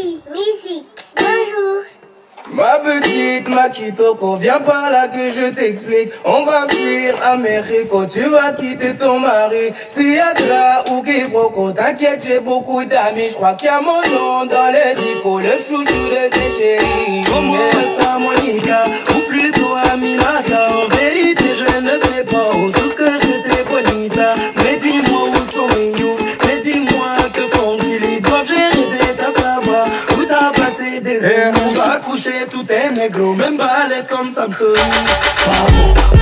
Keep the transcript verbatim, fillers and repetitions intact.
Ski, musique, bonjour. Ma petite Makitoko, viens par là que je t'explique. On va fuir à Mexico, tu vas quitter ton mari. S'il y a de la ou quiproquo, t'inquiète, j'ai beaucoup d'amis. Je crois qu'il y a mon nom dans les dico, le chouchou de ses chéris. Como esta Monica, ou plutôt Aminata. En vérité, je ne sais pas où tout ce que j'étais bonita. Mais dis-moi où sont mes youths, mais dis-moi que font-ils. Ils doivent gérer des tas à savoir où t'as passé des années. On va coucher tout est négro, même balèze comme Samson. Bravo,